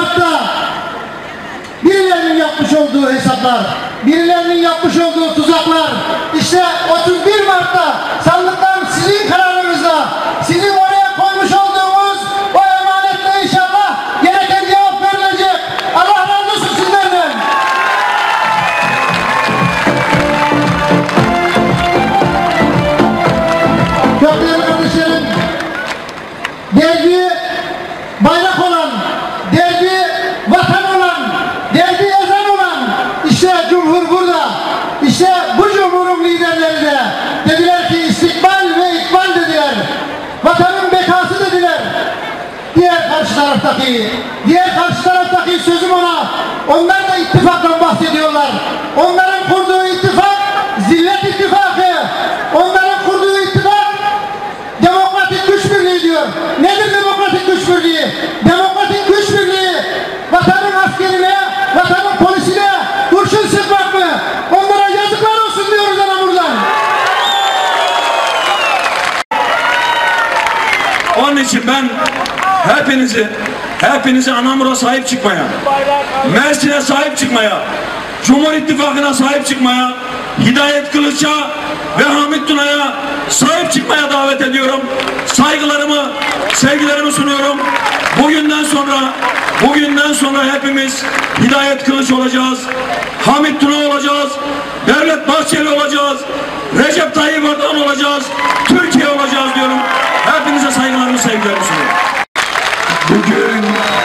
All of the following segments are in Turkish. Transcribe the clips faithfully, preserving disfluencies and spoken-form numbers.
Mart'ta birilerinin yapmış olduğu hesaplar, birilerinin yapmış olduğu tuzaklar, işte otuz bir Mart'ta sandıktan sizin kararınızla, sizin oraya koymuş olduğumuz o emanetle inşallah gereken cevap verilecek. Allah razı olsun sizlerden. Çok değerli kardeşlerim, derdi bayrak olan, derdi vatan olan, derdi ezan olan, işte Cumhur burada. İşte bu Cumhur'un liderleri de dediler ki istikbal ve ikbal dediler. Vatanın bekası dediler. Diğer karşı taraftaki, diğer karşı taraftaki sözüm ona, onlar da ittifaktan bahsediyorlar. Onların kurduğu ittifak zillet ittifakı. Onların kurduğu ittifak demokratik güç birliği diyor. Nedir demokratik güç birliği? Demokratik güç birliği vatanın askerine, vatanın polisine kurşun sıkmak mı? Onlara yazıklar olsun diyoruz ana buradan. Onun için ben hepinizi, hepinizi Anamur'a sahip çıkmaya, Mersin'e sahip çıkmaya, Cumhur İttifakı'na sahip çıkmaya, Hidayet Kılıç'a ve Hamit Tuna'ya sahip çıkmaya davet ediyorum. Saygılarımı, sevgilerimi sunuyorum. Bugünden sonra, bugünden sonra hepimiz Hidayet Kılıç olacağız, Hamit Tuna olacağız, Devlet Bahçeli olacağız, Recep Tayyip Erdoğan olacağız, Türkiye olacağız diyorum. Hepinize saygılarımı, sevgilerimi sunuyorum. Bugün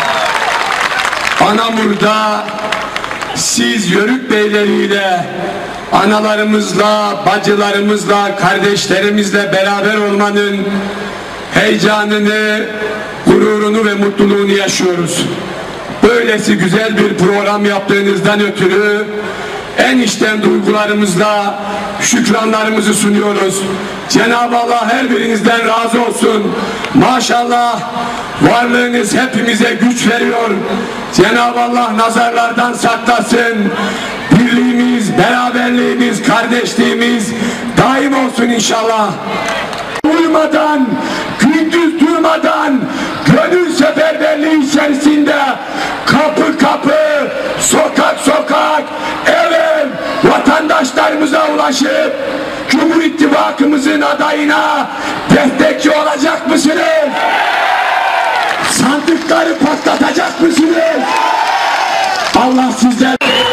Anamur'da siz Yörük beyleriyle, analarımızla, bacılarımızla, kardeşlerimizle beraber olmanın heyecanını, gururunu ve mutluluğunu yaşıyoruz. Böylesi güzel bir program yaptığınızdan ötürü en içten duygularımızla şükranlarımızı sunuyoruz. Cenab-ı Allah her birinizden razı olsun. Maşallah varlığınız hepimize güç veriyor. Cenab-ı Allah nazarlardan saklasın. Birliğimiz, beraberliğimiz, kardeşliğimiz daim olsun inşallah. Uyumadan, gündüz durmadan, gönül seferberliği içerisinde kapı kapı, sokak sokak, ev ev vatandaşlarımıza ulaşıp Cumhur İttifakımızın adayına destekçi olacak mısınız? Sandıkları patlatacak mısınız? Allah sizden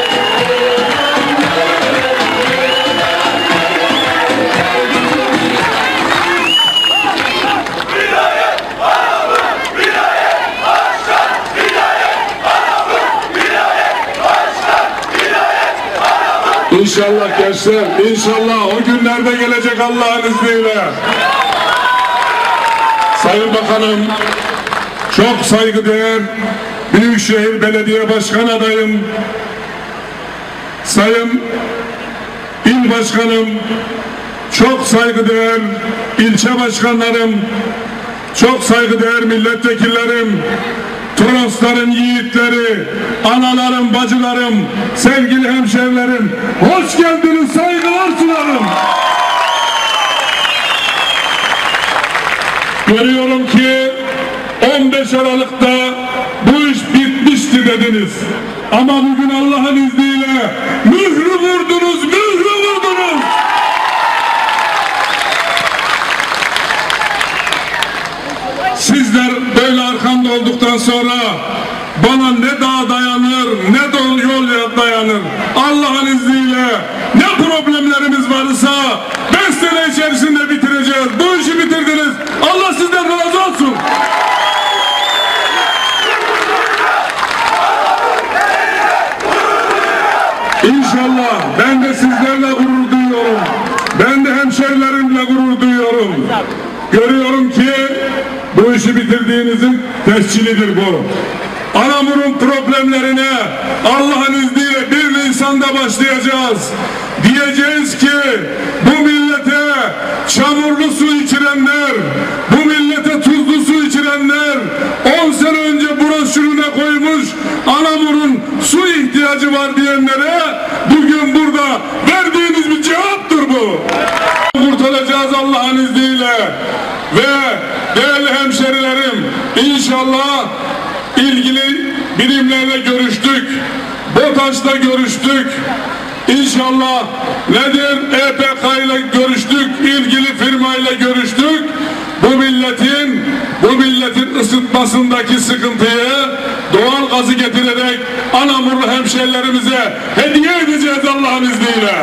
İnşallah gençler, inşallah o günlerde gelecek Allah'ın izniyle. Sayın Bakanım, çok saygıdeğer Büyükşehir Belediye Başkan adayım, Sayın İl Başkanım, çok saygıdeğer ilçe başkanlarım, çok saygıdeğer milletvekillerim, Torosların yiğitleri, analarım, bacılarım, sevgili hemşehrilerim, hoş geldiniz, saygılar sunarım. Görüyorum ki on beş Aralık'ta bu iş bitmişti dediniz. Ama bugün Allah'ın izniyle mührü vurdunuz, mührü vurdunuz. Sizler böyle arkamda olduktan sonra bana ne dağ dayanır, ne de yol dayanır. Allah'ın izniyle ne problemlerimiz varsa beş sene içerisinde bitireceğiz. Bu işi bitirdiniz. Allah sizden razı olsun. İnşallah ben de sizlerle gurur duyuyorum. Ben de hemşehrilerimle gurur duyuyorum. Görüyorum ki bu işi bitirdiğinizin tescilidir bu. Anamur'un problemlerine Allah'ın izniyle bir Nisan'da başlayacağız. Diyeceğiz ki bu millete çamurlu su içirenler, bu millete tuzlu su içirenler on sene önce broşürüne koymuş Anamur'un su ihtiyacı var diyenlere bugün burada verdiğiniz bir cevaptır bu. Kurtulacağız Allah'ın izniyle ve değerli hemşerilerim, inşallah ilgili birimlerle görüştük. BOTAŞ'la görüştük. İnşallah nedir? E P K ile görüştük. İlgili firmayla görüştük. Bu milletin bu milletin ısıtmasındaki sıkıntıyı doğal gazı getirerek Anamurlu hemşehrilerimize hediye edeceğiz Allah'ın izniyle.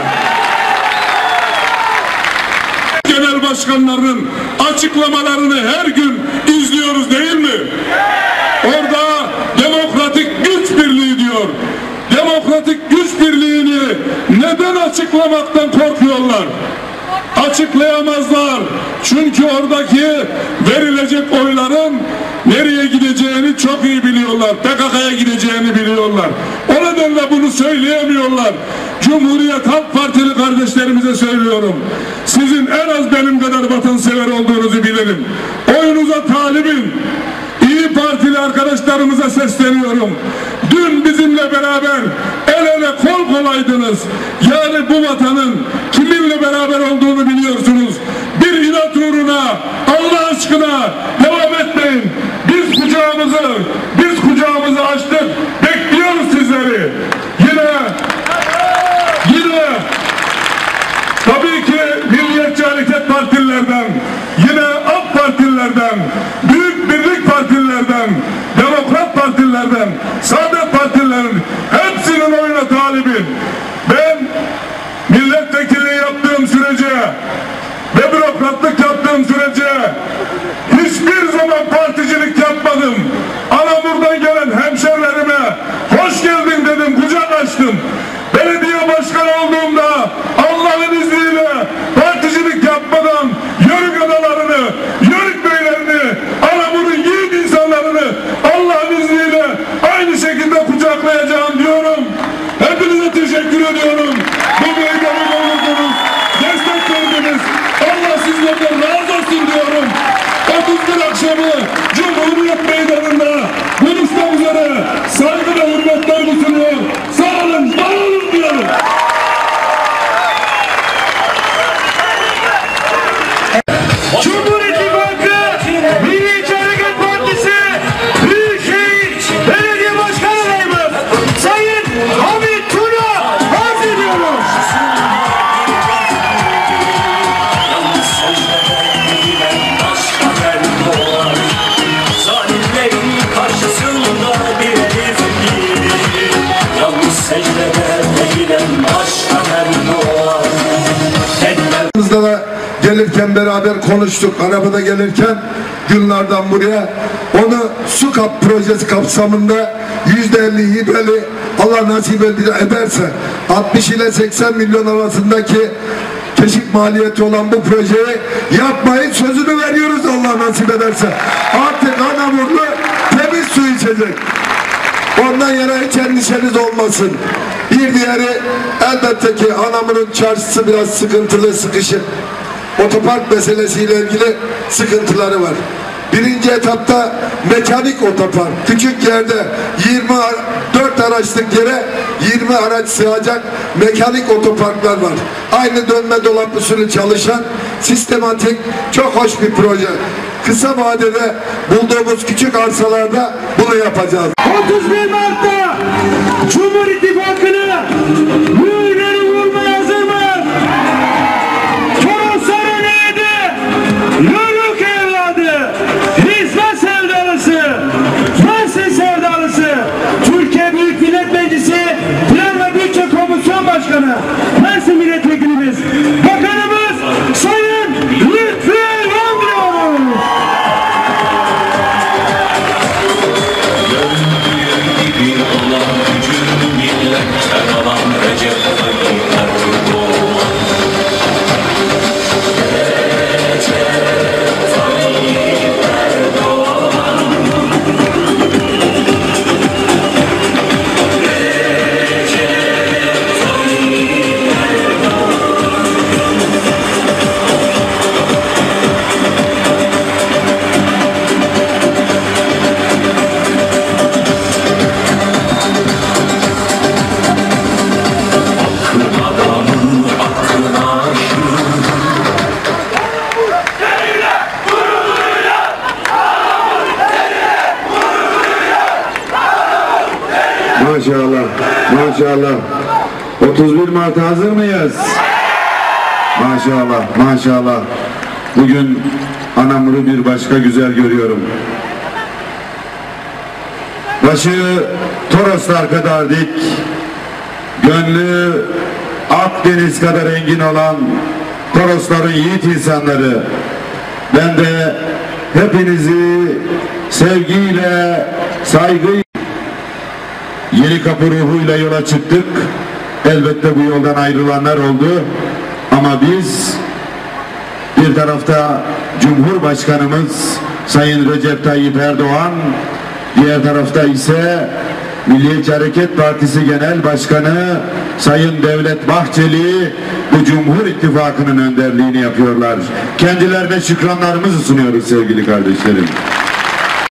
Genel başkanlarının açıklamalarını her gün izliyoruz değil mi? Orada demokratik güç birliği diyor. Demokratik güç birliğini neden açıklamaktan korkuyorlar? Açıklayamazlar. Çünkü oradaki verilecek oyların nereye gideceğini çok iyi biliyorlar. P K K'ya gideceğini biliyorlar. O nedenle bunu söyleyemiyorlar. Cumhuriyet Halk Partili kardeşlerimize söylüyorum. Sizin en az benim kadar vatansever olduğunuzu bilirim. Oyunuza talibim. İyi Partili arkadaşlarımıza sesleniyorum. Dün bizimle beraber el ele kol kolaydınız. Yani bu vatanın kiminle beraber olduğunu biliyorsunuz. Bir inat uğruna Allah aşkına devam etmeyin. Biz kucağımızı, biz kucağımızı açtık. Bekliyoruz sizleri. Yine, yine tabii ki Milliyetçi Hareket Partililerden, yine AK Partililerden, Büyük Birlik Partililerden, Demokrat Partililerden, Saadet Partililerin hepsinin oyuna talibim. Ben milletvekilliği yaptığım sürece ve bürokratlık yaptığım sürece hiçbir zaman particilik yapmadım. Anamur'dan gelen hemşerilerime hoş geldin dedim, kucak açtım. Belediye başkanı olduğumda Allah'ın izniyle particilik yapmadan Yörük adalarını, Yörük beylerini, Anamur'un yiğit insanlarını Allah'ın izniyle aynı şekilde kucaklayacağım diyorum. Hepinize teşekkür ediyorum. Bu meydanı doldurdunuz, destek verdiniz. Allah sizlerden razı olsun diyorum. otuz bir akşamı Cumhuriyet Meydanı'nda buluşmak üzere saygı ve hürmetlerimi sunuyor. Sağ olun, var olun diyorum. Cumhur İttifakı Milliyetçi Hareket Partisi Büyükşehir Belediye Başkan adayımız Sayın Hamit Tuna arz ediyoruz. Zalimlerin karşısında bir elif gibi, yalnız secdede eğilen başka ben doğar. Aramızda da gelirken beraber konuştuk. Arabada gelirken Gülnar'dan buraya onu su kap projesi kapsamında yüzde elli hibeli Allah nasip ederse altmış ile seksen milyon arasındaki keşif maliyeti olan bu projeyi yapmayı sözünü veriyoruz Allah nasip ederse. Artık Anamurlu temiz su içecek. Ondan yana hiç endişeniz olmasın. Bir diğeri elbette ki Anamur'un çarşısı biraz sıkıntılı, sıkışık. Otopark meselesiyle ilgili sıkıntıları var. Birinci etapta mekanik otopark. Küçük yerde yirmi dört araçlık yere yirmi araç sığacak mekanik otoparklar var. Aynı dönme dolap usulü çalışan sistematik, çok hoş bir proje. Kısa vadede bulduğumuz küçük arsalarda bunu yapacağız. otuz bir Mart'ta Cumhur İttifakı'nı mühürleri vurmaya hazır mı? Torosları neydi? Yörük evladı, hizmet sevdalısı, Mersin sevdalısı, Türkiye Büyük Millet Meclisi Plan ve Bütçe Komisyon Başkanı, Mersin Milletvekilimiz, Bakanımız Sayın Lütfü Elvan diyoruz. Allah gücü millette kalan Recep Maşallah, maşallah. otuz bir Mart hazır mıyız? Maşallah, maşallah. Bugün Anamur'u bir başka güzel görüyorum. Başı Toroslar kadar dik, gönlü Akdeniz kadar engin olan Torosların yiğit insanları. Ben de hepinizi sevgiyle, saygıyla, Yeni Kapı ruhuyla yola çıktık. Elbette bu yoldan ayrılanlar oldu. Ama biz bir tarafta Cumhurbaşkanımız Sayın Recep Tayyip Erdoğan, diğer tarafta ise Milliyetçi Hareket Partisi Genel Başkanı Sayın Devlet Bahçeli bu Cumhur İttifakı'nın önderliğini yapıyorlar. Kendilerine şükranlarımızı sunuyoruz sevgili kardeşlerim.